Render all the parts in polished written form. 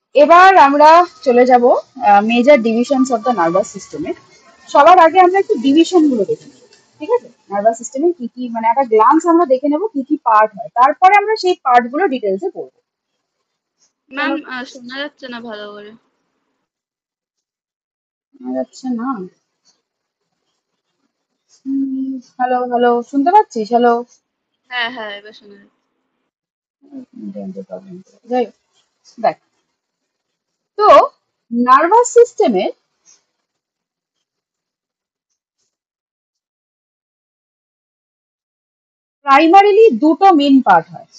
এবার আমরা চলে যাব major divisions of the nervous সিস্টেমে। সবার আগে আমরা একটু ডিভিশন গুলো দেখে নেব, ঠিক আছে? নার্ভাস সিস্টেমে কি কি, মানে একটা গ্লান্স আমরা দেখে নেব কি কি পার্ট হয়, তারপরে আমরা সেই পার্ট গুলো ডিটেলসে পড়বো। ম্যাম, চলো। শোনা যাচ্ছে না ভালো করে। শোনা যাচ্ছে না? হ্যালো হ্যালো, শুনতে পাচ্ছিস? হ্যালো। হ্যাঁ হ্যাঁ, এবার শোনা যাচ্ছে। যাই হোক, দেখ, তো নার্ভাস সিস্টেমে প্রাইমারিলি দুটো মেন পার্ট হয়।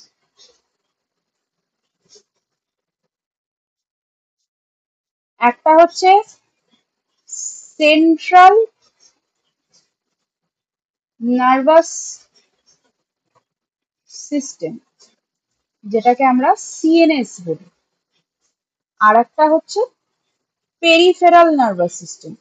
একটা হচ্ছে সেন্ট্রাল নার্ভাস সিস্টেম, যেটাকে আমরা সিএনএস বলি। আর একটা হচ্ছে পেরিফেরাল নার্ভাস সিস্টেম,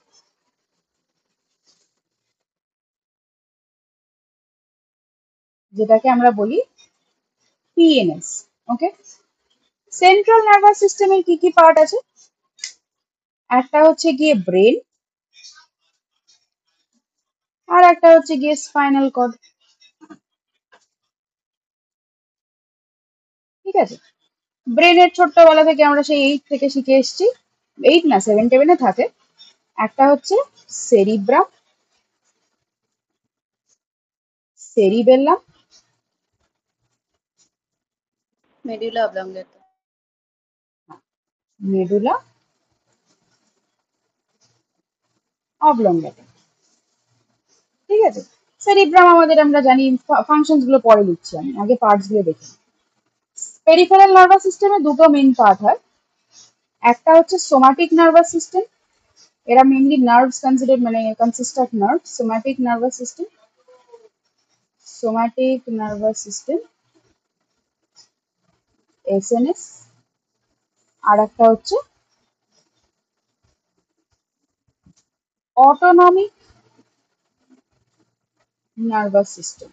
যেটাকে আমরা বলি পিএনএস। ওকে, সেন্ট্রাল নার্ভাস সিস্টেমের কি কি পার্ট আছে? একটা হচ্ছে গিয়ে ব্রেন, আর একটা হচ্ছে গিয়ে স্পাইনাল কর্ড। ঠিক আছে, ব্রেনের ছোট্টবেলা থেকে আমরা সেই 8 থেকে শিখে এসেছি, 8 না 7 থাকে। একটা হচ্ছে cerebrum, cerebellum, medulla oblongata. Medulla oblongata. ঠিক আছে, সেরিব্রাম আমাদের আমরা জানি, ফাংশনস গুলো পরে লিখছি, আমি আগে পার্টস গুলো দেখি। পেরিফেরাল নার্ভাস সিস্টেমে দুটো মেইন পার্ট হয়। একটা হচ্ছে সোমাটিক নার্ভাস সিস্টেম, এরা মেইনলি নার্ভস কনসিডার, মানে consist of nerve. Somatic nervous system, somatic nervous system, SNS. আর একটা হচ্ছে অটোনমিক নার্ভাস সিস্টেম,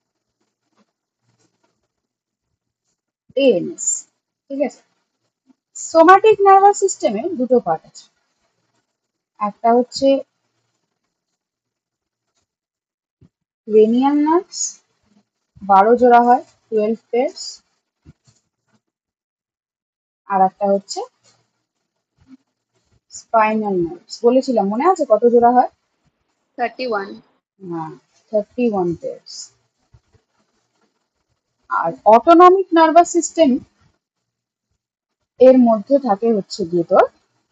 এএনএস। ঠিক আছে, সোমাটিক নার্ভাস সিস্টেমে দুটো পার্ট আছে। একটা হচ্ছে ক্রেনিয়াল নার্ভস, 12 জোড়া হয়, 12 পেয়ার্স। আর একটা হচ্ছে স্পাইনাল নার্ভস, বলেছিলাম মনে আছে কত জোড়া হয়? 31। হ্যাঁ, 31 পেয়ার্স। আর অটোনমিক নার্ভাস সিস্টেম এর মধ্যে থাকে হচ্ছে গিয়ে তোর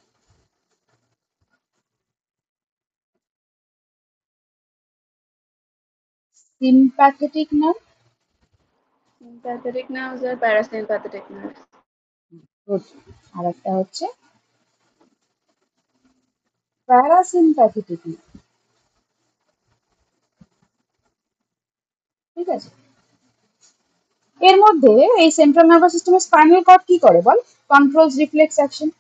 সিম্প্যাথেটিক নার্ভ, সিম্প্যাথেটিক নার্ভস আর প্যারাসিম্প্যাথেটিক নার্ভস। আর একটা হচ্ছে প্যারাসিম্প্যাথেটিক নার্ভ। ঠিক আছে, এর মধ্যে এই সেন্ট্রাল নার্ভাস সিস্টেমের স্পাইনাল কর্ড কি করে বল? Controls reflex action.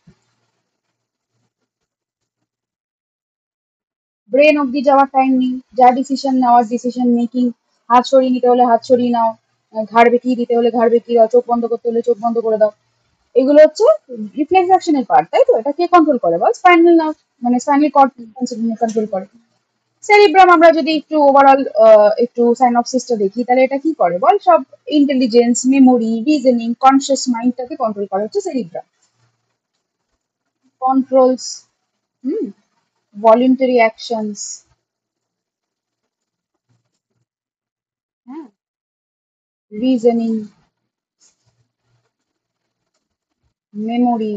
ব্রেন অব্দি যাওয়ার টাইম নেই, যা ডিসিশন নেওয়ার ডিসিশন মেকিং। হাত সরিয়ে নিতে হলে হাত সরিয়ে নাও, ঘাড় বেঁকিয়ে দিতে হলে ঘাড় বেঁকিয়ে দাও, চোখ বন্ধ করতে হলে চোখ বন্ধ করে দাও। এগুলো হচ্ছে রিফ্লেক্স অ্যাকশনের পার্ট, তাই তো? এটা কে কন্ট্রোল করে বল? স্পাইনাল নার্ভ, মানে স্পাইনাল কর্ড কন্ট্রোল করে। সেরিব্রাম আমরা যদি একটু ওভারঅল একটু সাইনপসিসটা দেখি, তাহলে এটা কি করে বল? সব ইন্টেলিজেন্স, মেমোরি, রিজনিং, কনসিয়াস মাইন্ডটাকে কন্ট্রোল করে হচ্ছে সেরিব্রাম। কন্ট্রোলস ভলিউন্টারি অ্যাকশনস, হ্যাঁ, reasoning, memory,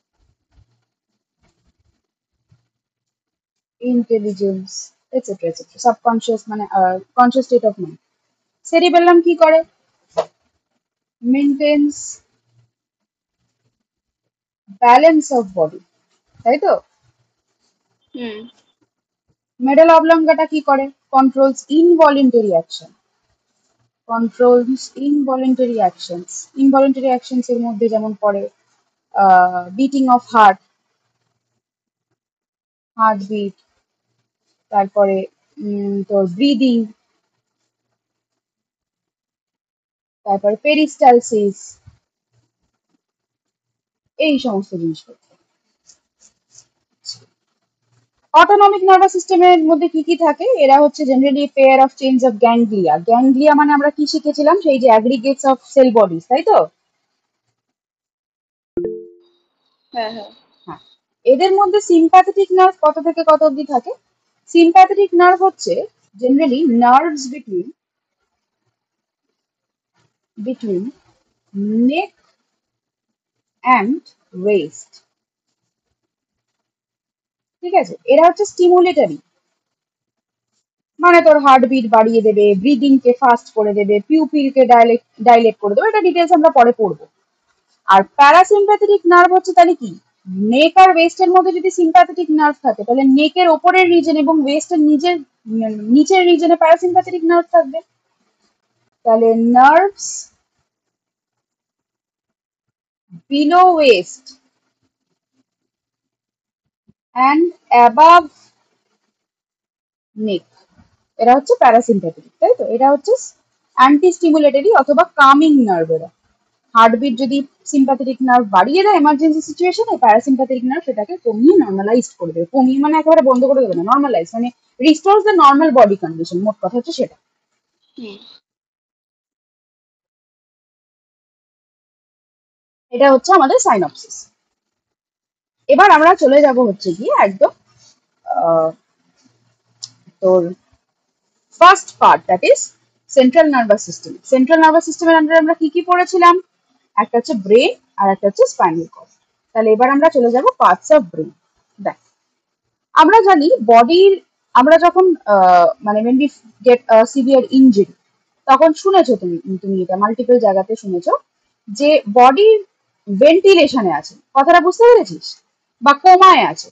intelligence, et cetera et cetera, subconscious মানে conscious state of mind. Cerebellum কি করে? মেনটেন্স ব্যালেন্স অফ বডি, তাই তো? হুম। মেডাল অবলঙ্গাটা কি করে? Controls involuntary action, controls involuntary actions. Involuntary actions এর মধ্যে যেমন পড়ে বিটিং অফ হার্ট, হার্টবিট, তারপরে তোর ব্রিদিং, তারপরে পেরিস্টালসিস, এই সমস্ত জিনিসপত্র। অটোনমিক নার্ভাস সিস্টেমের মধ্যে কি কি থাকে? এরা হচ্ছে generally pair of chains of ganglia. Ganglia মানে আমরা কি শিখেছিলাম, সেই যে অ্যাগ্রিগেটস অফ সেল বডিজ, তাই তো? হ্যাঁ হ্যাঁ। হ্যাঁ, এদের মধ্যে সিম্প্যাথেটিক নার্ভ কত থেকে কত অবধি থাকে? সিম্প্যাথেটিক নার্ভ হচ্ছে generally nerves between neck and waist. ঠিক আছে, এরা হচ্ছে স্টিমুলেটরি, মানে তোর হার্টবিট বাড়িয়ে দেবে, ব্রিদিং কে ফাস্ট করে দেবে, পিউপিলকে ডাইলেট করে দেবে। এটা ডিটেলস আমরা পরে পড়বো। আর প্যারাসিম্প্যাথেটিক নার্ভ হচ্ছে তাহলে কি, নেক আর ওয়েস্টের মধ্যে যদি সিম্প্যাথেটিক নার্ভ থাকে, তাহলে নেকের ওপরের রিজন এবং ওয়েস্টের নিচের রিজনে প্যারাসিম্প্যাথেটিক নার্ভ থাকবে। তাহলে nerves below waist and above neck, এরা হচ্ছে প্যারাসিম্প্যাথেটিক, তাই তো? এটা হচ্ছে অ্যান্টি স্টিমুলেটরি অথবা কামিং নার্ভ। এরা হার্টবিট যদি সিম্প্যাথেটিক নার্ভ বাড়িয়ে দেয় এমার্জেন্সি সিচুয়েশনে, প্যারাসিম্প্যাথেটিক নার্ভ সেটাকে কমিয়ে নর্মালাইজ করে দেবে। কমিয়ে মানে একেবারে বন্ধ করে দেবে না, নর্মালাইজ মানে restores the normal body condition, মোট কথা হচ্ছে সেটা। হুম। এটা হচ্ছে আমাদের সাইনপসিস। এবার আমরা চলে যাব হচ্ছে গিয়ে একদম তোর first part, that is central nervous system. Central nervous সিস্টেমের আন্ডারে আমরা কি কি পড়েছিলাম? একটা হচ্ছে ব্রেন আর একটা হচ্ছে স্পাইনাল কর্ড। তাহলে এবার আমরা চলে যাব পার্টস অফ ব্রেন। দেখ, আমরা জানি বডির, আমরা যখন মানে when we get a severe injury, তখন শুনেছো তুমি এটা মাল্টিপল জায়গাতে শুনেছো যে বডি ভেন্টিলেশনে আছে, কথাটা বুঝতে পেরেছিস? বা কোমায় আছে।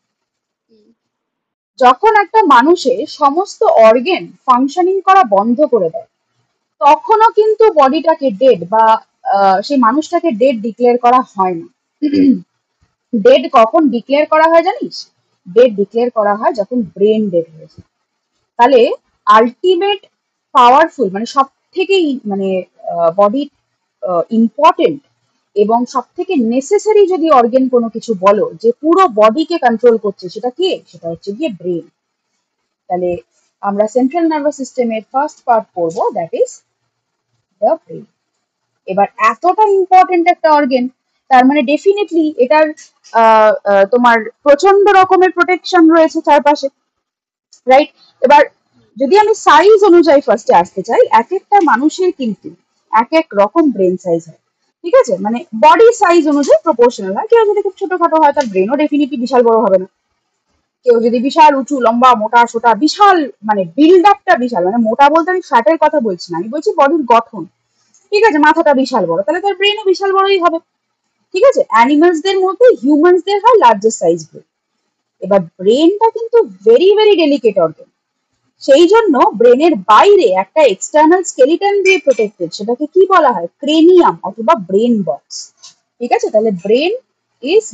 যখন একটা মানুষের সমস্ত অর্গান ফাংশনিং করা বন্ধ করে দেয়, তখনও কিন্তু বডিটাকে ডেড বা সেই মানুষটাকে ডেড ডিক্লেয়ার করা হয় না। ডেড কখন ডিক্লেয়ার করা হয় জানিস? ডেড ডিক্লেয়ার করা হয় যখন ব্রেন ডেড হয়েছে। তাহলে আলটিমেট পাওয়ারফুল মানে সব থেকে মানে বডি ইম্পর্টেন্ট এবং সব থেকে নেসেসারি যদি অর্গান কোনো কিছু বলো যে পুরো বডিকে কন্ট্রোল করছে, সেটা কি? সেটা হচ্ছে গিয়ে ব্রেন। তাহলে আমরা সেন্ট্রাল নার্ভাস সিস্টেমের ফার্স্ট পার্ট পড়বো, দ্যাট ইজ দ্য ব্রেন। এবার এতটা ইম্পর্টেন্ট একটা অর্গান, তার মানে ডেফিনেটলি এটার তোমার প্রচন্ড রকমের প্রোটেকশন রয়েছে চারপাশে, রাইট? এবার যদি আমি সাইজ অনুযায়ী ফার্স্টে আসতে চাই, এক একটা মানুষের কিন্তু এক এক রকম ব্রেন সাইজ হয়। ঠিক আছে, মানে বডি সাইজ অনুযায়ী প্রপোর্শনাল হয়। কেউ যদি খুব ছোটখাটো হয়, তার ব্রেনও ডেফিনেটলি বিশাল বড় হবে না। কেউ যদি বিশাল উঁচু লম্বা মোটা সোটা বিশাল, মানে বিল্ড আপটা বিশাল, মানে মোটা বলতে আমি ফ্যাটের কথা বলছি না, আমি বলছি বডির গঠন, ঠিক আছে, মাথাটা বিশাল বড়, তাহলে তার ব্রেনও বিশাল বড়ই হবে। ঠিক আছে, অ্যানিমালসদের মধ্যে হিউম্যানসদের হয় লার্জেস্ট সাইজ ব্রেন। এবার ব্রেনটা কিন্তু ভেরি ভেরি ডেলিকেট অর্গান, সেই জন্য ব্রেনের বাইরে একটা এক্সটার্নাল স্কেলিটন দিয়ে প্রোটেক্টেড, সেটাকে কি বলা হয়? ক্রেনিয়াম অথবা ব্রেন বক্স। ঠিক আছে, তাহলে brain is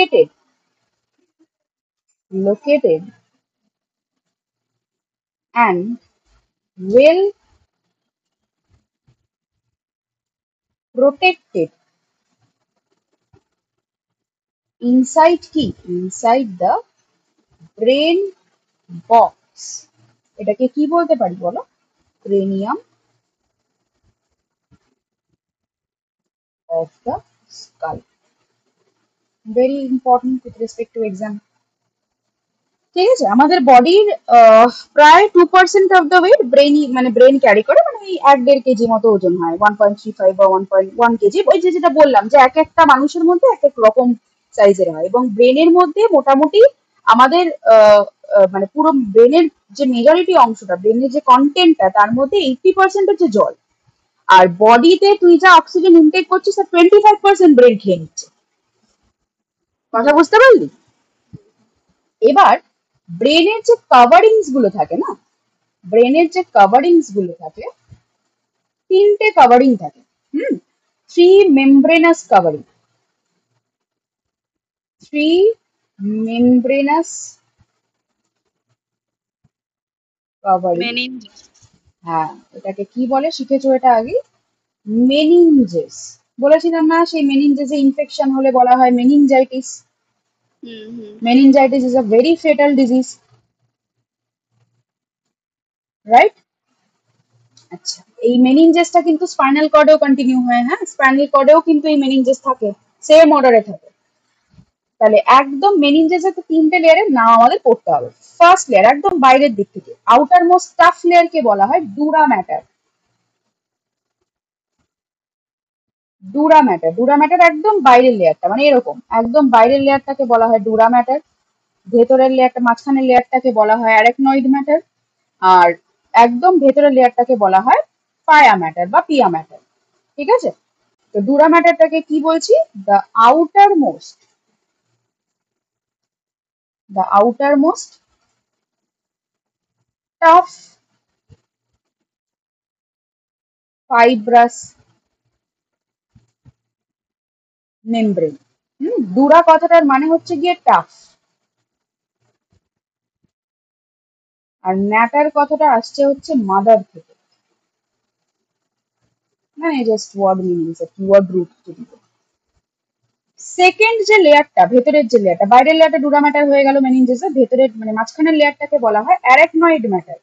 located and well protected inside the brain box। এটাকে কি বলতে পারি বলো? Cranium of the skull, very important with respect to exam। ঠিক আছে, আমাদের বডির প্রায় 2% অফ দ্য ওয়েট ব্রেনই, মানে ব্রেন ক্যারি করে, মানে এই 1-1.5 কেজি মতো ওজন হয়, 1.35 বা 1.1 কেজি। ওই যে যেটা বললাম যে এক একটা মানুষের মধ্যে এক এক রকম সাইজের হয়। এবং ব্রেনের মধ্যে মোটামুটি আমাদের মানে পুরো ব্রেনের যে মেজরিটি অংশটা, ব্রেনের যে কন্টেন্টটা, তার মধ্যে 80% হচ্ছে জল। আর বডিতে তুই যা অক্সিজেন ইনটেক করছিস তার 25% ব্রেন খেয়ে নিচ্ছে। কথা বুঝতে পারলি? এবার ব্রেনের যে কাভারিংস গুলো থাকে না, ব্রেনের যে কাভারিংস গুলো থাকে, 3টে কাভারিং থাকে। Hmm, three membranous covering, three membranous covering. Meninges. হ্যাঁ, এটাকে কি বলে শিখেছো এটা আগে? মেনিনজেস। বলেছিলাম না সেই মেনিনজেসে ইনফেকশন হলে বলা হয় meningitis. Hmm hmm meningitis is a very fatal disease, right? আচ্ছা, এই মেনিনজেসটা কিন্তু স্পাইনাল কর্ডেও কন্টিনিউ হয়, হ্যাঁ, স্পাইনাল কর্ডেও কিন্তু এই মেনিনজেস থাকে, সেম অর্ডারে থাকে। তাহলে একদম মেনিনজেসের তিনটে লেয়ারের নাম আমাদের পড়তে হবে। ফার্স্ট লেয়ার একদম বাইরের দিক থেকে, আউটার মোস্ট টাফ লেয়ারকে বলা হয় dura mater. Dura mater, dura mater একদম বাইরের লেয়ারটা, মানে এরকম একদম বাইরের লেয়ারটাকে বলা হয় ডুরা ম্যাটার। ভেতরের লেয়ারটা, মাঝখানের লেয়ারটাকে বলা হয় অ্যারাকনয়েড ম্যাটার। আর একদম ভেতরের লেয়ারটাকে বলা হয় পায়া ম্যাটার বা পিয়া ম্যাটার। ঠিক আছে? তো ডুরা ম্যাটারটাকে কি বলছি? The outermost, the outermost tough fibrous membrane. Dura কথাটার মানে হচ্ছে গিয়ে টাফ, আর ম্যাটার কথাটা আসছে হচ্ছে মাদার থেকে, মানে just word meanings, word root যদি। সেকেন্ড যে লেয়ারটা, ভেতরের যে লেয়ারটা, বাইরের লেয়ারটা ডুরা ম্যাটার হয়ে গেল মেনিনজেসের, ভেতরের মানে মাঝখানের লেয়ারটাকে বলা হয় অ্যারাকনয়েড ম্যাটার।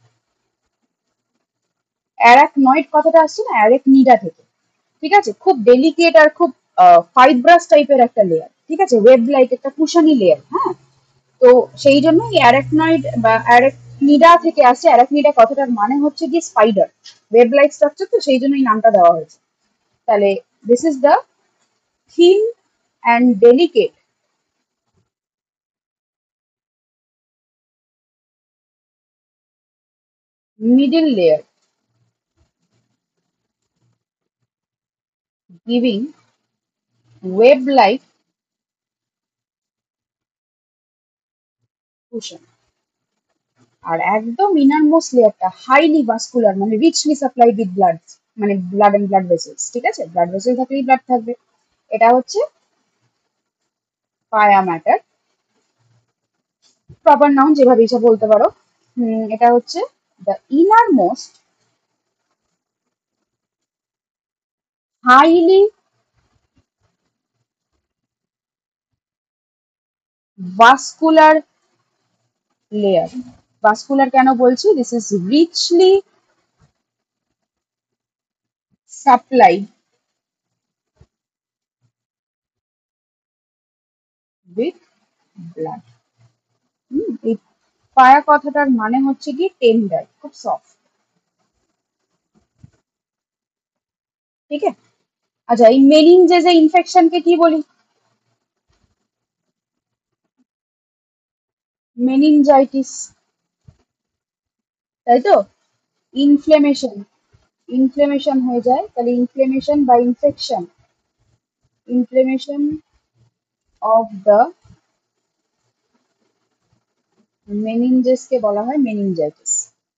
অ্যারাকনয়েড কথাটা আসছে না অ্যারাকনিডা থেকে। ঠিক আছে? খুব ডেলিকেট আর খুব ফাইব্রাস টাইপের একটা লেয়ার। ঠিক আছে? ওয়েব লাইক একটা কুশনি লেয়ার, হ্যাঁ। তো সেই জন্যই অ্যারাকনয়েড বা অ্যারাকনিডা থেকে আসছে। অ্যারাকনিডা কথাটার মানে হচ্ছে কি স্পাইডার, ওয়েব লাইক স্ট্রাকচার, তো সেই জন্য এই নামটা দেওয়া হয়েছে। তাহলে this is the thin and delicate middle layer giving web like cushion। আর একদম ইনারমোস্ট লেয়ারটা হাইলি ভাস্কুলার, মানে রিচলি সাপ্লাইড উইথ ব্লাড, মানে ব্লাড এন্ড ব্লাড ভেসেলস। ঠিক আছে? ব্লাড ভেসেল থাকলেই ব্লাড থাকবে। এটা হচ্ছে পায়া ম্যাটার, প্রপার নাউন যেভাবে ইচ্ছা বলতে পারো। এটা হচ্ছে the innermost highly vascular layer. Vascular কেন বলছি? This is richly supplied with blood. এই পায়া কথাটার মানে হচ্ছে কি টেন্ডার, খুব সফট। ঠিক আছে? আচ্ছা, এই মেনিনজেসে ইনফেকশনকে কি বলি? মেনিনজাইটিস, তাই তো? ইনফ্লেমেশন, ইনফ্লেমেশন হয়ে যায়, তাহলে ইনফ্লেমেশন বা ইনফেকশন, ইনফ্লেমেশন অফ দ্য মেনিনজেসকে বলা হয় মেনিনজাইটিস।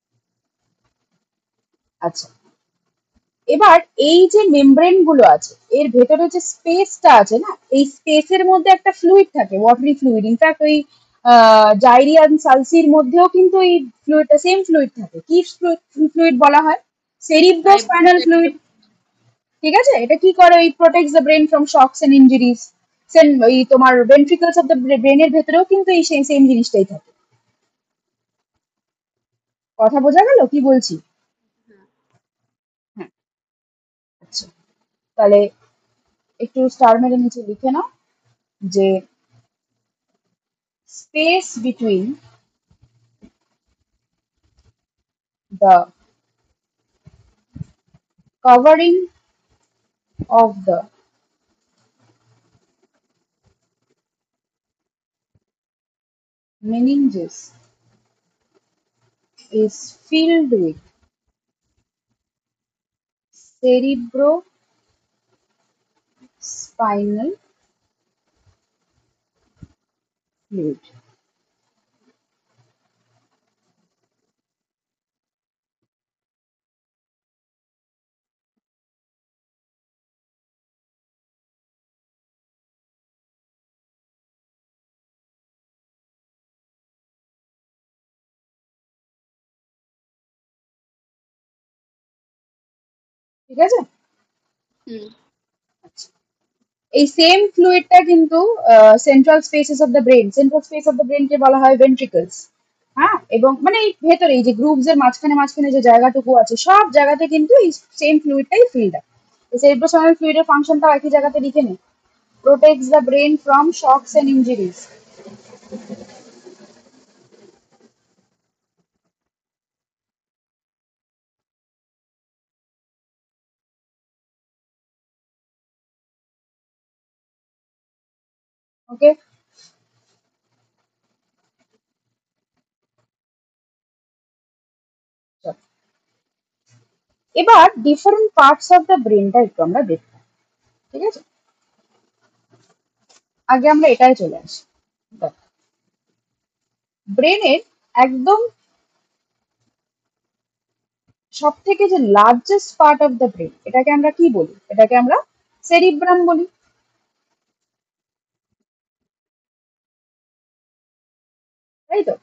আচ্ছা, এবার এই যে মেমব্রেন গুলো আছে, এর ভেতরে যে স্পেসটা আছে না, এই স্পেসের মধ্যে একটা ফ্লুইড থাকে, ওয়াটারি ফ্লুইড। ইনফ্যাক্ট ওই জাইরিয়ান সালসির মধ্যেও কিন্তু এই ফ্লুইডটা, সেম ফ্লুইড থাকে। কি ফ্লুইড বলা হয়? Cerebrospinal fluid. ঠিক আছে? এটা কি করে? ওই protects the brain from shocks and injuries. Same ওই তোমার ভেন্ট্রিকলস অফ দ্য ব্রেনের ভেতরেও কিন্তু এই সেম জিনিসটাই থাকে। কথা বোঝা গেল কি বলছি? হ্যাঁ। আচ্ছা, তাহলে একটু স্টার মেরে নিচে লিখে নাও যে space between the covering of the meninges is filled with cerebrospinal fluid। ঠিক আছে? হুম এই সেম ফ্লুইডটা কিন্তু central spaces of the brain, central space of the ব্রেনকে বলা হয় ভেন্ট্রিকলস। হ্যাঁ, এবং মানে এই ভেতরে এই যে গ্রুপস এর মাঝখানে মাঝখানে যে জায়গাটুকু আছে সব জায়গাতে কিন্তু এই সেম ফ্লুইডটাই ফিল্ড হয়। সেরিব্রোস্পাইনাল ফ্লুইডের ফাংশনটা একই জায়গাতে লিখে নে। Protects the brain from shocks and injuries. Okay, এবার ডিফারেন্ট পার্টস অফ দ্য ব্রেনটা একটু আমরা দেখব, ঠিক আছে? আগে আমরা এটাই চলে আসি। ব্রেনের একদম সব থেকে যে largest part of the brain, এটাকে আমরা কি বলি? এটাকে আমরা সেরিব্রাম বলি, তাই তো?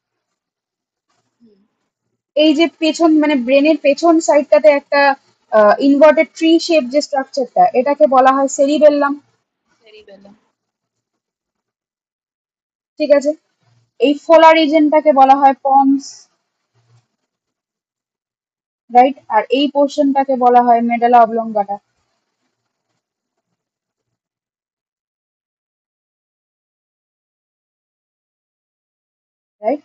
এই যে পেছন মানে ব্রেনের পেছন সাইডটাতে একটা ইনভার্টেড ট্রি শেপ যে স্ট্রাকচারটা, এটাকে বলা হয় সেরিবেল্লাম, সেরিবেলাম। ঠিক আছে? এই ফোলা রিজনটাকে বলা হয় পন্স, রাইট? আর এই পোর্শনটাকে বলা হয় মেডালা অবলঙ্গাটা, রাইট?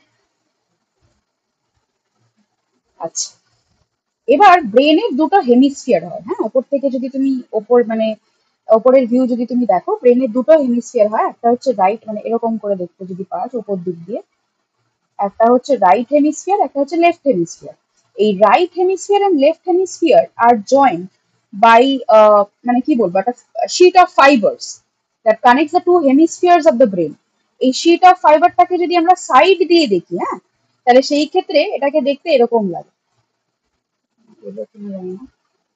আচ্ছা, এবার ব্রেনের দুটো হেমিস্ফিয়ার হয়, হ্যাঁ? ওপর থেকে যদি তুমি ওপর মানে ওপরের ভিউ যদি তুমি দেখো, ব্রেনের দুটো হেমিস্ফিয়ার হয়। একটা হচ্ছে রাইট, মানে এরকম করে দেখতে যদি পাস ওপর দিক দিয়ে, একটা হচ্ছে রাইট হেমিস্ফিয়ার, একটা হচ্ছে লেফট হেমিস্ফিয়ার। এই right hemisphere and left hemisphere আর জয়েন্ট বাই মানে কি বলবো, একটা sheet of fibres that connects the two hemispheres of the brain. এই শীট অফ ফাইবারটাকে যদি আমরা সাইড দিয়ে দেখি, হ্যাঁ, তাহলে সেই ক্ষেত্রে এটাকে দেখতে এরকম লাগে। এরকম জানি না,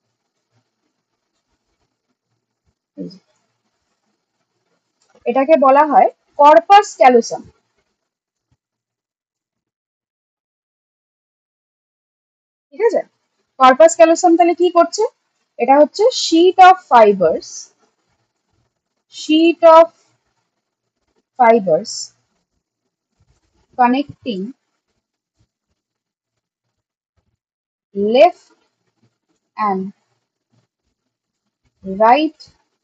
এই যে, এটাকে বলা হয় কর্পাস ক্যালোসাম, ঠিক আছে? কর্পাস ক্যালোসাম তাহলে কি করছে? এটা হচ্ছে sheet of fibres, sheet of fibres connecting left and right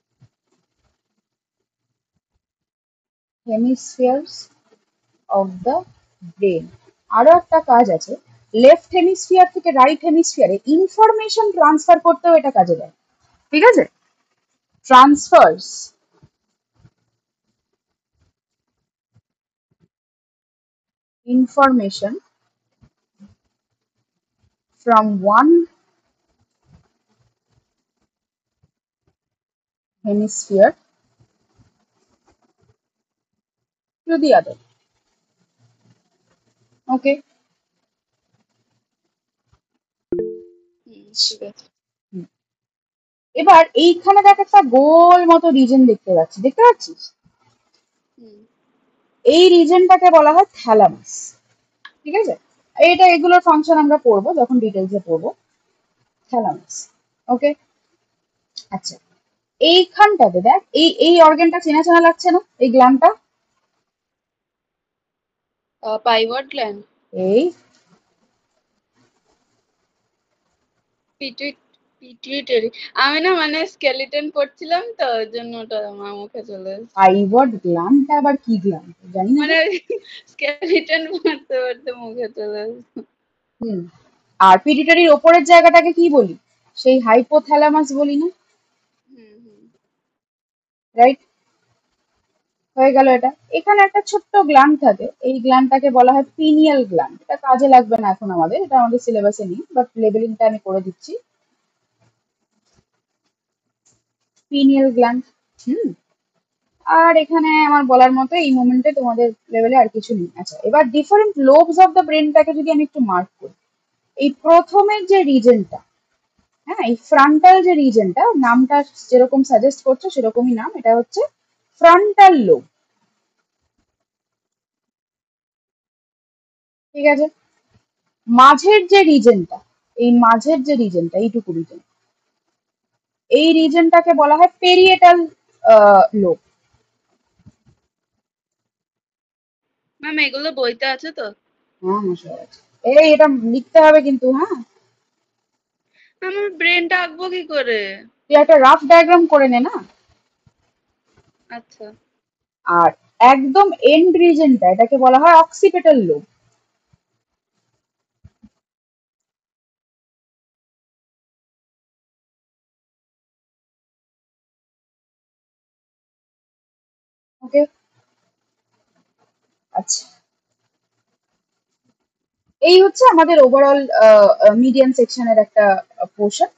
hemispheres of the brain। আরো একটা কাজ আছে, লেফট হেমিস্ফিয়ার থেকে রাইট হেমিস্ফিয়ারে ইনফরমেশন ট্রান্সফার করতেও এটা কাজে দেয়, ঠিক আছে? Transfers information from one hemisphere to the other, okay? ঠিক আছে। এবার এইখানে দেখ একটা গোল মতো রিজন দেখতে পাচ্ছি, দেখতে পাচ্ছিস? হুম এই রিজনটাকে বলা হয় থ্যালামাস, ঠিক আছে? এইটা এগুলোর ফাংশন আমরা পড়বো যখন ডিটেলসে পড়বো। Thalamus, okay? আচ্ছা, এইখানটাতে দেখ, এই এই অর্গানটা চেনা চেনা লাগছে না, এই গ্ল্যান্ডটা? Pivot gland. এই পিটুইটারি। আমি না মানে স্কেলিটন পড়ছিলাম তো ওই জন্য ওটা আমার মুখে চলে এসেছে। পাইভট গ্ল্যান্ডটা আবার কি গ্ল্যান্ড জানি না তো। মানে স্কেলিটন পড়তে পড়তে মুখে চলে এসেছে। হুম, আর পিটুইটারির ওপরের জায়গাটাকে কি বলি? সেই হাইপোথ্যালামাস বলি না, হুম হুম রাইট? হয়ে গেল এটা। এখানে একটা ছোট্ট গ্ল্যান্ড থাকে, এই গ্ল্যান্ডটাকে বলা হয় পিনিয়াল গ্ল্যান্ড। এটা কাজে লাগবে না এখন আমাদের, এটা আমাদের সিলেবাসে নেই, বাট লেবেলিংটা আমি করে দিচ্ছি। পিনিয়াল গ্ল্যান্ড, হুম। আর এখানে আমার বলার মতো এই মোমেন্টে তোমাদের লেভেলে আর কিছু নেই। আচ্ছা, এবার ডিফারেন্ট লোবস অফ দ্য ব্রেনটাকে যদি আমি একটু মার্ক করি, এই প্রথমের যে রিজনটা, হ্যাঁ, এই ফ্রন্টাল যে রিজনটা, নামটা যেরকম সাজেস্ট করছে সেরকমই নাম, এটা হচ্ছে ফ্রন্টাল লোব, ঠিক আছে? মাঝের যে রিজনটা, এই মাঝের যে রিজনটা, এইটুকু রিজন, এই রিজনটাকে বলা হয় পেরিয়েটাল লোব। ম্যাম এগুলো বইতে আছে তো? হ্যাঁ হ্যাঁ সব আছে। এটা লিখতে হবে কিন্তু, হ্যাঁ। আমার ব্রেনটা আঁকবো কি করে? তুই একটা রাফ ডায়াগ্রাম করে নে না। আচ্ছা। আর একদম এন্ড রিজনটা, এটাকে বলা হয় অক্সিপিটাল লোব। ওকে, আচ্ছা। এই হচ্ছে আমাদের ওভারঅল মিডিয়ান সেকশনের একটা পোর্শন।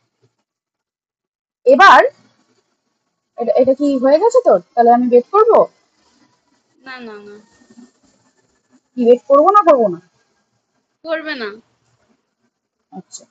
এবার এটা কি হয়ে গেছে তোর? তাহলে আমি বেট করবো? না না না, কি বেট করবো না করবো না? করবে না। আচ্ছা,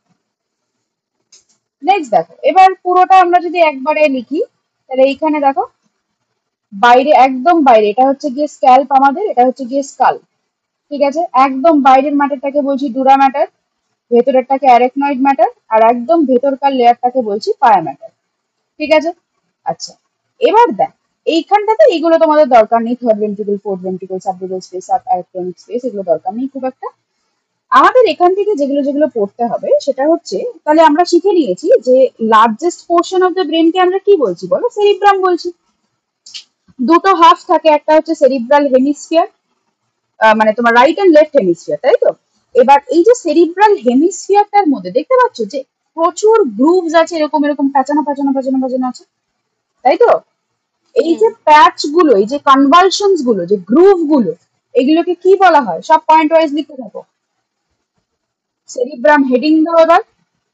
নেক্সট দেখো, এবার পুরোটা আমরা যদি একবারে লিখি, তাহলে এইখানে দেখো, বাইরে, একদম বাইরে এটা হচ্ছে গিয়ে স্ক্যাল্প আমাদের, এটা হচ্ছে গিয়ে স্কাল। ঠিক আছে, একদম বাইরের ম্যাটারটাকে বলছি ডুরা ম্যাটার, ভেতরেরটাকে অ্যারেকনয়েড ম্যাটার, আর একদম ভেতরকার লেয়ারটাকে বলছি পায়া ম্যাটার। ঠিক আছে, আচ্ছা। এবার দেখ, এইখানটাতে এইগুলো তোমাদের দরকার নেই, third ventricle, fourth ventricle, subdural space, sub অ্যারেকটনিক স্পেস, এগুলো দরকার নেই খুব একটা। আমাদের এখান থেকে যেগুলো যেগুলো পড়তে হবে সেটা হচ্ছে, তাহলে আমরা শিখে নিয়েছি যে লার্জেস্ট পোর্শন অফ দ্য ব্রেনকে আমরা কি বলছি বলো? সেরিব্রাম বলছি। দুটো হাফ থাকে, একটা হচ্ছে সেরিব্রাল হেমিস্ফিয়ার, মানে তোমার রাইট এন্ড লেফট হেমিস্ফিয়ার, তাই তো? এবার এই যে সেরিব্রাল হেমিস্ফিয়ারটার মধ্যে দেখতে পাচ্ছ যে প্রচুর গ্রুভস আছে, এরকম এরকম প্যাচানো প্যাচানো প্যাচানো প্যাচানো আছে, তাই তো? এই হুম। যে প্যাচ গুলো, এই যে কনভালশনস গুলো, যে গ্রুভ গুলো, এগুলোকে কি বলা হয়? সব পয়েন্ট ওয়াইজ লিখতে থাকো। সেরিব্রাম হেডিং দাও এবার।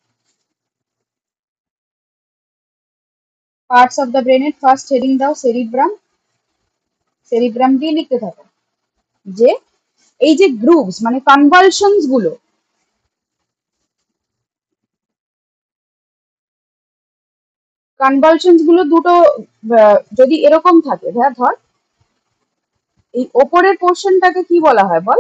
পার্টস অফ দ্য ব্রেনের ফার্স্ট হেডিং দাও সেরিব্রাম। সেরিব্রাম দিয়ে লিখতে থাকো যে এই যে গ্রুভস মানে কনভালশনস গুলো, কনভালশনস গুলো দুটো, যদি এরকম থাকে, ধর ধর এই ওপরের পোর্শনটাকে কি বলা হয় বল?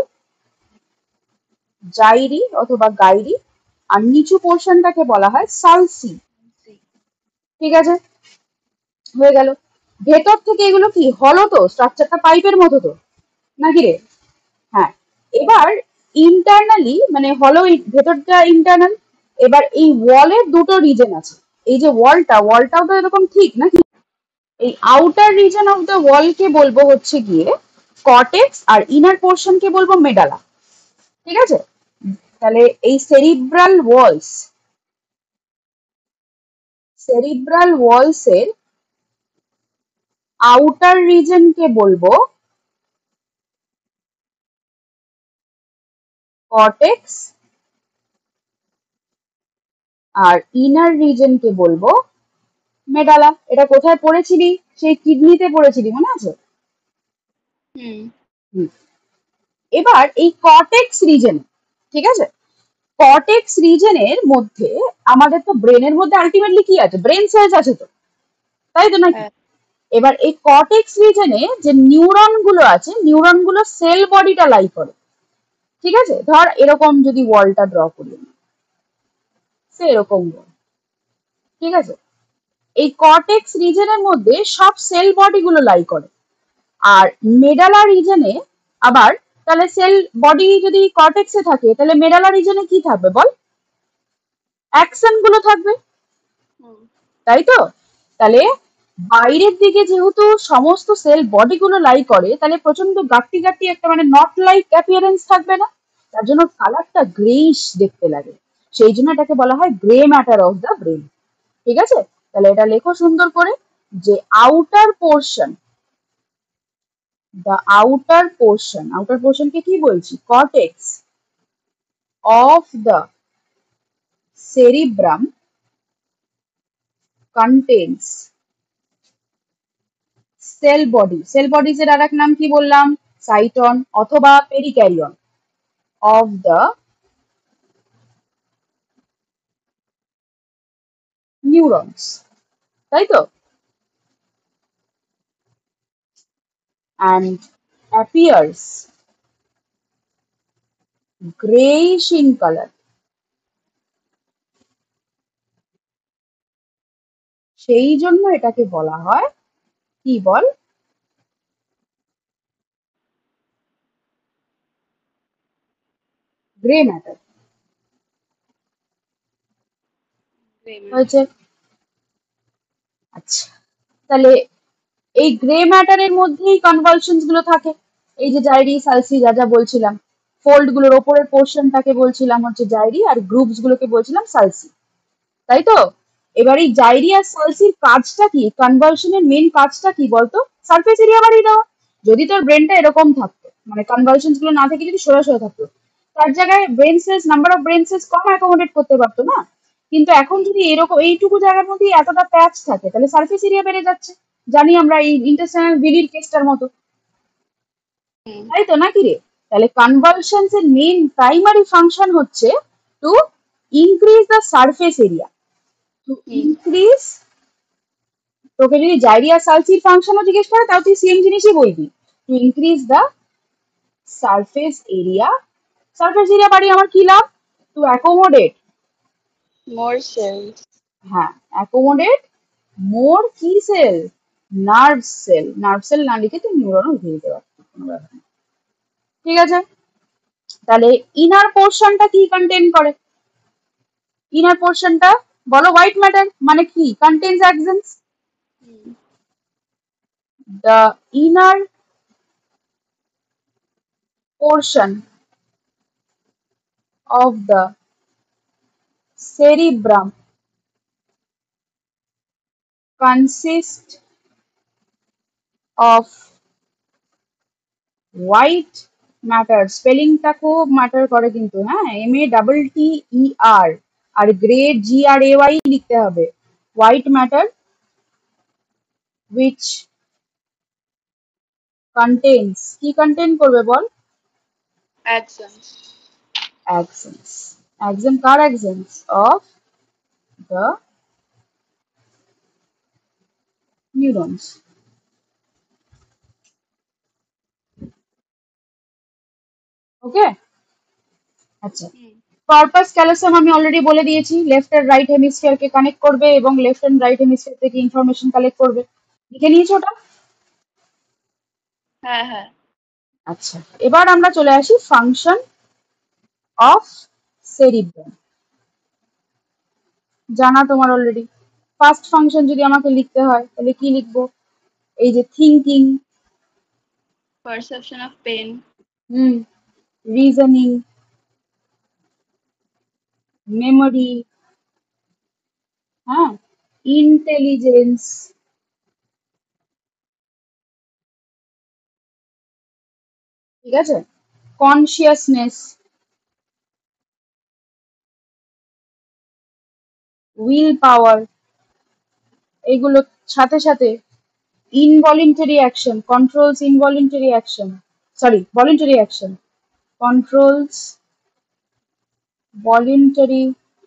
জাইরি অথবা গাইরি। আর নিচু পোর্শনটাকে বলা হয় সালসি। ঠিক আছে, হয়ে গেল। ভেতর থেকে এগুলো কি হলো তো, স্ট্রাকচারটা পাইপের মতো তো, নাকি রে? হ্যাঁ। এবার ইন্টারনালি মানে হলো, ভেতরটা ইন্টারনাল। এবার এই ওয়ালের দুটো রিজন আছে। এই যে ওয়ালটাও তো এরকম ঠিক নাকি? এই outer region of the wall কে বলবো হচ্ছে গিয়ে কর্টেক্স, আর ইনার পোর্শন কে বলবো মেডালা। ঠিক আছে, তাহলে এই সেরিব্রাল ওয়ালস এর আউটার রিজন কে বলবো কর্টেক্স, আর ইনার রিজন কে বলবো মেডালা। এটা কোথায় পড়েছিলি? সেই কিডনিতে পড়েছিলি, মনে আছে? হুম। হুম। এবার এই কর্টেক্স রিজন, ঠিক আছে, কর্টেক্স রিজনের মধ্যে আমাদের তো ব্রেনের মধ্যে আলটিমেটলি কি আছে? ব্রেন সেলস আছে তো, তাই তো নাকি? হ্যাঁ। এবার এই কর্টেক্স রিজনে যে নিউরন গুলো আছে, নিউরন গুলো সেল বডিটা লাই করে। ঠিক আছে, ধর এরকম যদি ওয়ালটা ড্র করি, সে এরকম wall, ঠিক আছে, এই কর্টেক্স রিজনের মধ্যে সব সেল বডি গুলো লাই করে। আর মেডালা রিজনে আবার, তাহলে সেল বডি যদি কর্টেক্সে থাকে, তাহলে মেডালা রিজনে কি থাকবে বল? অ্যাকশন গুলো থাকবে, হুম। তাই তো? তাহলে বাইরের দিকে যেহেতু সমস্ত সেল বডি গুলো লাই করে, তাহলে প্রচন্ড গাট্টি গাট্টি একটা মানে নট লাইক অ্যাপিয়ারেন্স থাকবে না? তার জন্য কালারটা গ্রেইশ দেখতে লাগে। সেই জন্য এটাকে বলা হয় grey matter of the brain. ঠিক আছে, তাহলে এটা লেখো সুন্দর করে যে আউটার পোর্শন, আউটার পোর্শনকে কি বলছি? Cortex of the cerebrum contains cell bodies এর আরেক নাম কি বললাম? সাইটন অথবা পেরিক্যারিয়ন অফ দ্য নিউরনস, তাই তো? And appears grayish in color. সেই জন্য এটাকে বলা হয় কি বল? Grey matter. হয়েছে? আচ্ছা, তাহলে এই গ্রে ম্যাটারের মধ্যেই কনভালশনস গুলো থাকে। এই যে জাইরি সালসি যা যা বলছিলাম, ফোল্ড গুলোর ওপরের পোর্শনটাকে বলছিলাম হচ্ছে জাইরি, আর গ্রুপস গুলোকে বলছিলাম সালসি, তাই তো? এবার এই জাইরি আর সালসির কাজটা কি, কনভালশনের মেন কাজটা কি বলতো? সারফেস এরিয়া বাড়িয়ে দেওয়া। যদি তোর ব্রেনটা এরকম থাকতো, মানে কনভালশনস গুলো না থেকে যদি সোজা সোজা থাকতো, তার জায়গায় brain cells, number of brain cells কম অ্যাকোমোডেট করতে পারতো না। কিন্তু এখন যদি এরকম এইটুকু জায়গার মধ্যে এতটা প্যাচ থাকে, তাহলে সারফেস এরিয়া বেড়ে যাচ্ছে। জানি আমরা এই ইন্টেস্টাইনাল ভিলির কেসটার মতো, তাই তো নাকি রে? তাহলে কনভালশনস এর মেন প্রাইমারি ফাংশন হচ্ছে to increase the surface area, to increase. তোকে যদি জাইরিয়া সালসির ফাংশনও জিজ্ঞেস করে, তাও তুই সেম জিনিসই বলবি, to increase the surface area. Surface area বাড়ি আমার কি লাভ? To accommodate, more cells. হ্যাঁ, অ্যাকোমোডেট মোর কি cell? Nerve cell. Nerve cell না লিখে তুই নিউরনও লিখে দিতে পারবি, কোনো ব্যাপার না। ঠিক আছে, তাহলে ইনার পোর্শনটা কি কন্টেন করে? ইনার পোর্শনটা বলো, হোয়াইট ম্যাটার মানে কি? Contains axons. The inner portion of the cerebrum consists of white matter. স্পেলিংটা খুব ম্যাটার করে কিন্তু, হ্যাঁ, MATTER, আর গ্রে GRAY লিখতে হবে। হোয়াইট ম্যাটার which contains, কি কন্টেন করবে বল? Axons. Axons. Axon car axons? Of the neurons. ওকে, আচ্ছা। কর্পাস ক্যালোসাম আমি অলরেডি বলে দিয়েছি, লেফট আর রাইট হেমিস্ফিয়ারকে কানেক্ট করবে এবং লেফট এন্ড রাইট হেমিস্ফিয়ার থেকে ইনফরমেশন কালেক্ট করবে। লিখে নিয়েছো ওটা? হ্যাঁ হ্যাঁ। আচ্ছা, এবার আমরা চলে আসি ফাংশন অফ সেরিব্রাম। জানা তোমার অলরেডি। ফার্স্ট ফাংশন যদি আমাকে লিখতে হয় তাহলে কি লিখবো? এই যে thinking, Perception of pain. Reasoning, memory, হ্যাঁ, ইন্টেলিজেন্স, ঠিক আছে, কনসিয়াসনেস, উইল পাওয়ার, এগুলোর সাথে সাথে involuntary action controls involuntary action, sorry, voluntary action controls voluntary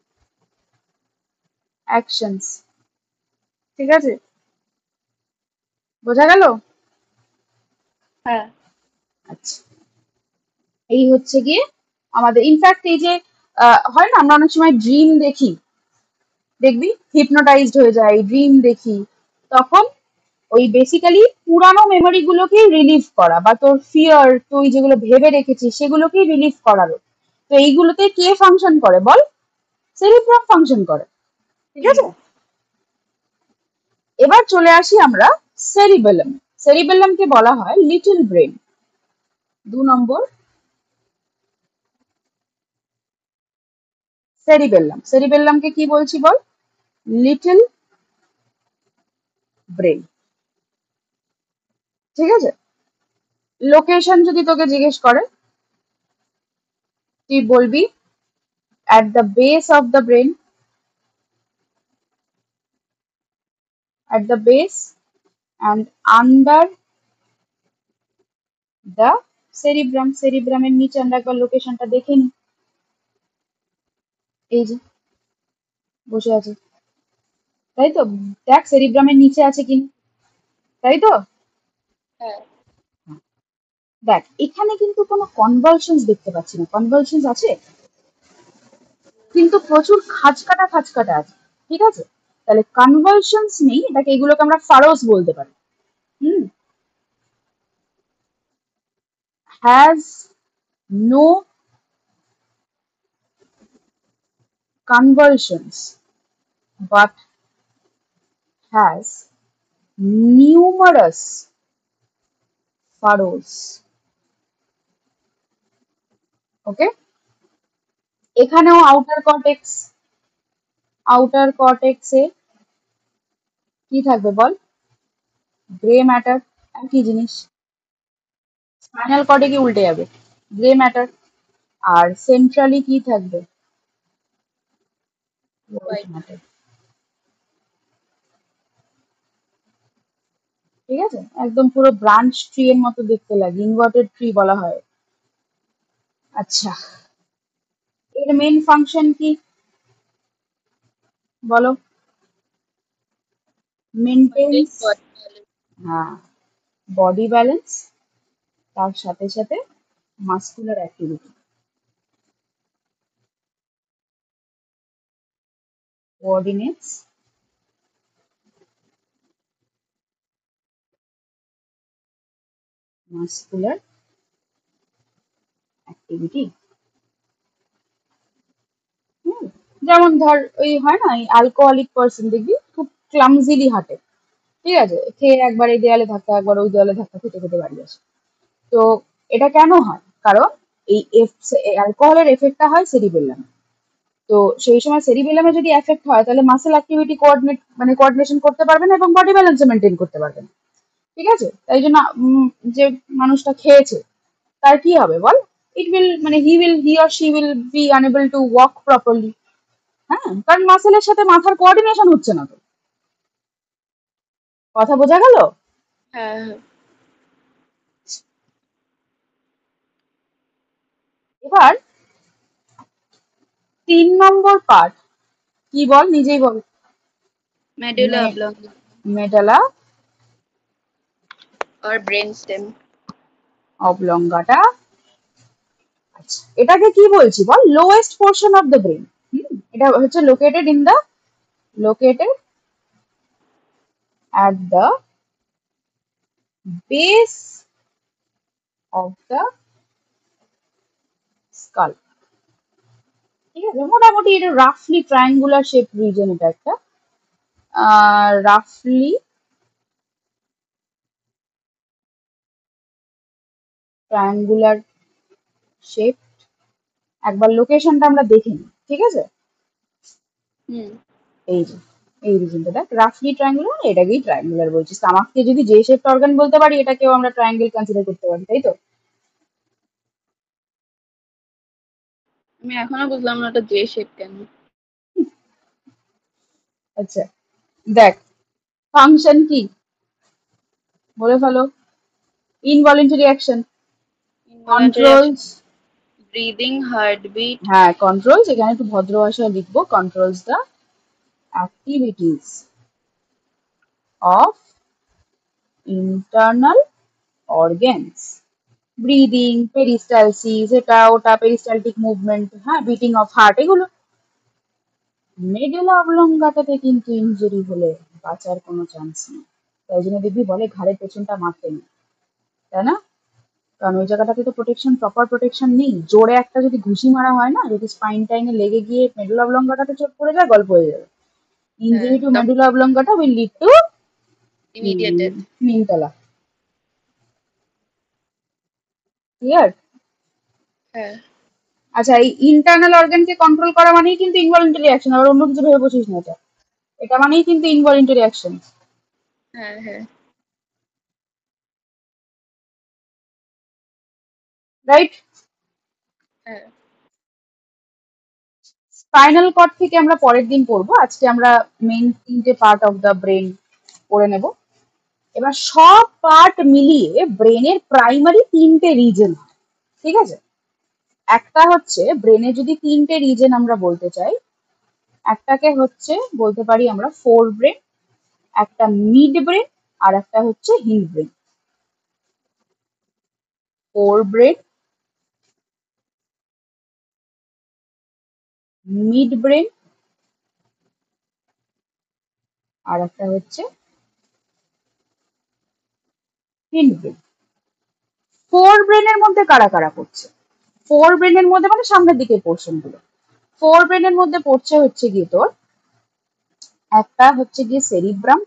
actions। ঠিক আছে, বোঝা গেল? হ্যাঁ। আচ্ছা, এই হচ্ছে গিয়ে আমাদের ইনফ্যাক্ট এই যে হয় না, আমরা অনেক সময় ড্রিম দেখি, দেখবি হিপনোটাইজড হয়ে যায়, ড্রিম দেখি, তখন ওই বেসিক্যালি পুরানো মেমোরি গুলোকেই রিলিভ করা, বা তোর ফিয়ার, তুই যেগুলো ভেবে রেখেছিস সেগুলোকেই রিলিভ করারও। তো এইগুলোতে কে ফাংশন করে বল? সেরিব্রাম ফাংশন করে, ঠিক আছে। এবার চলে আসি আমরা সেরিবেলাম। সেরিবেলামকে বলা হয় লিটল ব্রেন। 2 নম্বর সেরিবেলাম। সেরিবেলামকে কি বলছি বল? লিটল ব্রেন, ঠিক আছে। লোকেশন যদি তোকে জিজ্ঞেস করে, তুই বলবি at the base of the brain, at the base and under the cerebrum। সেরিব্রামের নিচে আমরা একবার লোকেশনটা দেখে নিই। এই যে বসে আছে, তাই তো? দেখ সেরিব্রামের নিচে আছে কি, তাই তো? হ্যাঁ। দেখ, এখানে কিন্তু কোনো কনভালশনস দেখতে পাচ্ছি না। কনভালশনস আছে কিন্তু প্রচুর খাঁজকাটা খাঁজকাটা আছে, ঠিক আছে। তাহলে কনভালশনস নেই, এটাকে এগুলোকে আমরা ফারোস বলতে পারি। Has no convulsions but has numerous furrows. ওকে, এখানেও আউটার কর্টেক্সে কি থাকবে বল? গ্রে ম্যাটার, একই জিনিস। স্পাইনাল কর্ডে কি উল্টে যাবে? Grey matter. আর সেন্ট্রালি কি থাকবে? White white. ম্যাটার। ঠিক আছে, একদম পুরো ব্রাঞ্চ ট্রি এর মতো দেখতে লাগে, ইনভার্টেড ট্রি বলা হয়। আচ্ছা, এর মেন ফাংশন কি বলো? মেনটেন্স, হ্যাঁ, বডি ব্যালেন্স, তার সাথে সাথে muscular activity, coordinates muscular activity. যেমন ধর ওই হয় না, অ্যালকোহলিক পার্সন দেখবি খুব ক্লামজিলি হাঁটে, ঠিক আছে, খেয়ে একবার এই দেয়ালে ধাক্কা একবার ওই দেয়ালে ধাক্কা খেতে খেতে বাড়ি আসে। তো এটা কেন হয়? কারণ এই অ্যালকোহলের এফেক্টটা হয় সেরিবেলামে। তো সেই সময় সেরিবেলামে যদি এফেক্ট হয় তাহলে মাসেল অ্যাক্টিভিটি কোঅর্ডিনেশন করতে পারবে না এবং বডি ব্যালেন্স মেনটেন করতে পারবে না। ঠিক আছে, তাই জন্য যে মানুষটা খেয়েছে তার কি হবে বল? ইট উইল মানে he or she will be unable to walk properly. হ্যাঁ, কারণ মাসেলের সাথে মাথার কোঅর্ডিনেশন হচ্ছে না তো। কথা বোঝা গেল? হ্যাঁ হ্যাঁ। এবার 3 নম্বর পার্ট কি বল, নিজেই বল। মেডুলা অবলঙ্গা মেডালা আর ব্রেন স্টেম। অবলঙ্গাটা। আচ্ছা, এটাকে কি বলছি বল? Lowest portion of the brain. এটা হচ্ছে located at the base of the skull. ঠিক আছে, মোটামুটি এটা রাফলি ট্রায়াঙ্গুলার শেপ রিজন, এটা একটা রাফলি ট্রায়াঙ্গুলার শেপ। একবার লোকেশনটা আমরা দেখে নিই, ঠিক আছে। হুম। এই যে এই রিজনটা দেখ, রাফলি ট্রায়াঙ্গুলার, এটাকেই ট্রায়াঙ্গুলার বলছি। স্টামাককে যদি যে শেপ অর্গান বলতে পারি, এটাকেও আমরা ট্রায়াঙ্গেল কনসিডার করতে পারি, তাই তো? আমি এখনো বুঝলাম না ওটা জে শেপ কেন। আচ্ছা, দেখ ফাংশন কি বলে ফেলো। Involuntary action, involuntary action, controls. Breathing, heartbeat. হ্যাঁ, কন্ট্রোলস, এখানে একটু ভদ্র ভাষায় লিখবো, controls the activities of internal organs. Breathing, peristalsis, এটা ওটা, পেরিস্টালটিক মুভমেন্ট, হ্যাঁ, বিটিং অফ হার্ট, এগুলো। মেডুলা অবলঙ্গাটাতে কিন্তু ইনজুরি হলে বাঁচার কোনো চান্স নেই। তাই জন্য দেখবি বলে ঘাড়ের পেছনটা মারতে নেই, তাই না? কারণ ওই জায়গাটাতে তো প্রপার প্রোটেকশন নেই। জোরে একটা যদি ঘুষি মারা হয় না, যদি স্পাইন টাইনে লেগে গিয়ে মেডুলা অবলঙ্গাটাতে চোট পড়ে যায়, গল্প হয়ে যাবে। হ্যাঁ, ইনজুরি টু তখন medulla oblongata will lead to immediate death. Nimtala. Clear? হ্যাঁ আচ্ছা, এই ইন্টারনাল অর্গানকে কন্ট্রোল করা মানেই কিন্তু ইনভলিন্টারি অ্যাকশন, আবার অন্য কিছু ভেবে বসিস না। এটা এটা মানেই কিন্তু ইনভলিন্টারি অ্যাকশন, হ্যাঁ হ্যাঁ রাইট? হ্যাঁ। স্পাইনাল কর্ড থেকে আমরা পরের দিন পড়বো, আজকে আমরা মেইন 3টে পার্ট অফ দ্য ব্রেন পড়ে নেব। এবার সব পার্ট মিলিয়ে ব্রেনের প্রাইমারি 3টে রিজন, ঠিক আছে। একটা হচ্ছে ব্রেনে যদি 3টে রিজন আমরা বলতে চাই, একটাকে হচ্ছে বলতে পারি আমরা ফোর ব্রেন, একটা মিড ব্রেন, আর একটা হচ্ছে hindbrain. Forebrain, midbrain, আর একটা হচ্ছে হিন্ড ব্রেন। ফোর ব্রেনের মধ্যে কারা কারা পড়ছে? ফোর ব্রেনের মধ্যে মানে সামনের দিকে পোর্শন গুলো। ফোর ব্রেনের মধ্যে পড়ছে হচ্ছে গিয়ে তোর একটা হচ্ছে গিয়ে সেরিব্রাম,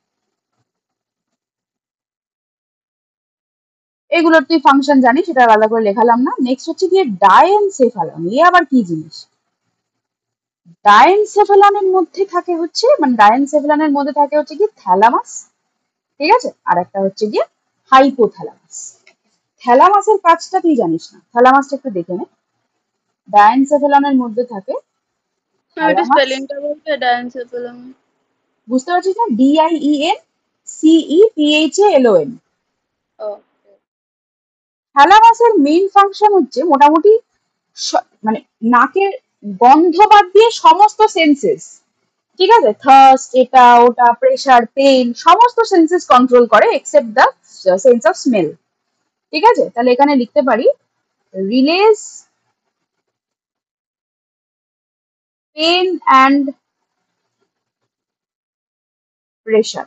এগুলোর তুই ফাংশন জানিস, সেটা আলাদা করে লেখালাম না। নেক্সট হচ্ছে গিয়ে ডায়েনসেফালন, এ আবার কি জিনিস? ডায়েনসেফালনের মধ্যে থাকে হচ্ছে মানে ডায়েনসেফালনের মধ্যে থাকে হচ্ছে কি থ্যালামাস, ঠিক আছে, আর একটা হচ্ছে গিয়ে হাইপোথ্যালামাস। থ্যালামাসের কাজটা তুই জানিস না, থ্যালামাসটা একটু দেখে নে। ডায়েনসেফালনের মধ্যে থাকে একটু থ্যালামাস, স্পেলিংটা বলতে ডান্স পেলাম। বুঝতে পারছিস না? DIENCEPHALON। ও থ্যালামাসের মেইন ফাংশন হচ্ছে মোটামুটি মানে নাকের গন্ধ বাদ দিয়ে সমস্ত সেন্সেস, ঠিক আছে, থার্স্ট, এটা ওটা, প্রেশার, পেইন, সমস্ত সেন্সেস কন্ট্রোল করে except the sense of smell. ঠিক আছে, তাহলে এখানে লিখতে পারি relays pain and pressure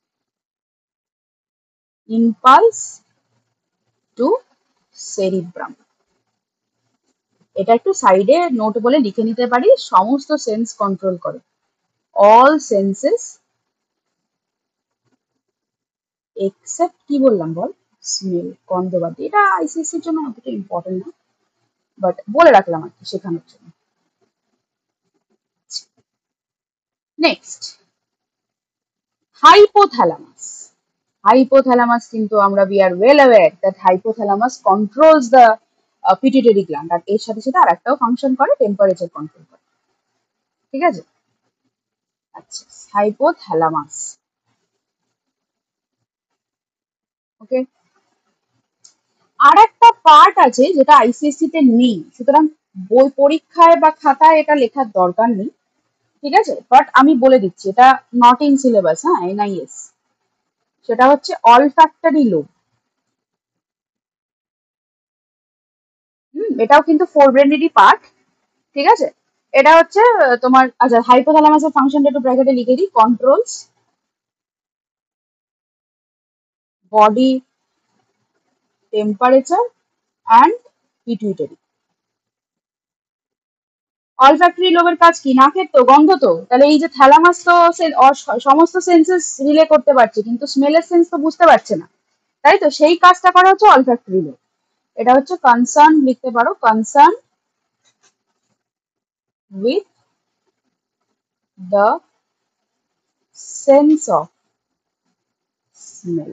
impulse to cerebrum. এটা একটু সাইডে নোট বলে লিখে নিতে পারি, সমস্ত সেন্স কন্ট্রোল করে, অল সেন্সেস এক্সেপ্ট কি বললাম বল, স্মেল, গন্ধ বাদ দিয়ে। এটা আইসিএসসির জন্য অতটা ইম্পর্টেন্ট না, বাট বলে রাখলাম আর কি শেখানোর জন্য। Next hypothalamus. Hypothalamus কিন্তু আমরা we are well aware that hypothalamus controls the pituitary gland, আর এর সাথে সাথে আরেকটাও ফাংশন করে, টেম্পারেচার কন্ট্রোল করে। ঠিক আছে, আচ্ছা, হাইপোথ্যালামাস। ওকে, আর একটা পার্ট আছে যেটা আইসিএসসি তে নেই, সুতরাং বই পরীক্ষায় বা খাতায় এটা লেখার দরকার নেই, ঠিক আছে, বাট আমি বলে দিচ্ছি এটা নট ইন সিলেবাস, হ্যাঁ, NIS। সেটা হচ্ছে অলফ্যাক্টরি লোব। এটাও কিন্তু ফোর ব্রেনেরই পার্ট, ঠিক আছে। এটা হচ্ছে তোমার, আচ্ছা, হাইপোথ্যালামাসের ফাংশনটা একটু ব্র্যাকেটে লিখে দিই, controls body temperature and pituitary. Olfactory লোবের কাজ কি? নাকের তো গন্ধ, তো তাহলে এই যে থ্যালামাস তো সমস্ত সেন্সেস রিলে করতে পারছে, কিন্তু স্মেলের সেন্স তো বুঝতে পারছে না, তাই তো, সেই কাজটা করা হচ্ছে অলফ্যাক্টরি লোব। এটা হচ্ছে কনসার্ন, লিখতে পারো concern with the sense of smell.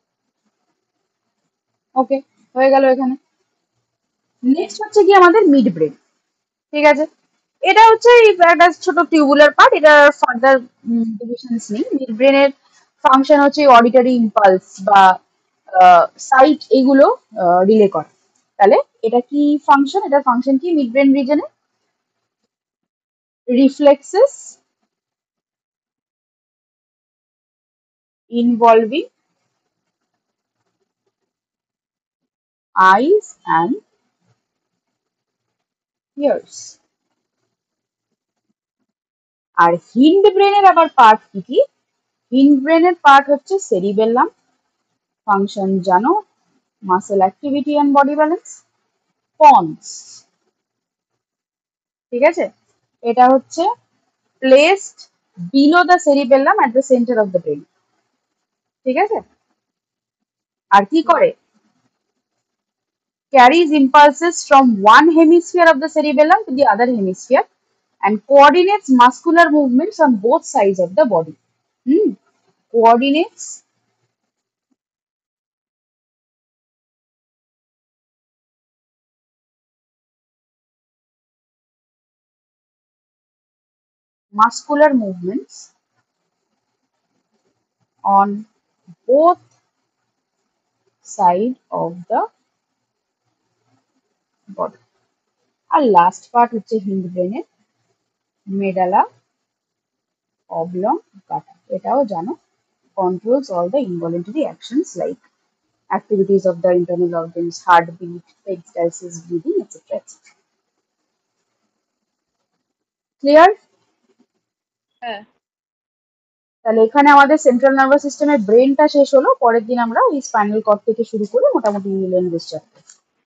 Okay, হয়ে গেল এখানে। নেক্সট হচ্ছে কি আমাদের মিড ব্রেন, ঠিক আছে। এটা হচ্ছে একটা ছোট টিউবুলার পার্ট, এটা ফার্দার ডিভিশনস নেই। মিড ব্রেনের ফাংশন হচ্ছে অডিটরি ইম্পালস বা সাইট, এগুলো রিলে করে। তাহলে এটা কি ফাংশন, এটার ফাংশন কি মিড ব্রেন রিজনে? Reflexes involving eyes and ears. আর হিন্ড ব্রেনের আবার পার্ট কি কি? হিন্ড ব্রেনের পার্ট হচ্ছে সেরিবেল্লাম, ফাংশন জানো, muscle activity and body balance, pons, ঠিক আছে। এটা হচ্ছে placed below the cerebellum at the centre of the brain, ঠিক আছে। আর কি করে? carries impulses from one hemisphere of the cerebellum to the other hemisphere and coordinates muscular movements on both sides of the body. Coordinates muscular movements on both side of the body. আর last part হচ্ছে hind ব্রেনের medulla oblong কাটা, এটাও জানো, controls all the involuntary actions like activities of the internal organs, heartbeat, peristalsis, breathing, etc. etc. Clear? হ্যাঁ। তাহলে এখানে আমাদের সেন্ট্রাল নার্ভাস সিস্টেমের ব্রেনটা শেষ হলো, পরের দিন আমরা এই স্পাইনাল কর্ড থেকে শুরু করে মোটামুটি ল্যাঙ্গুয়েজ চ্যাপ্টার।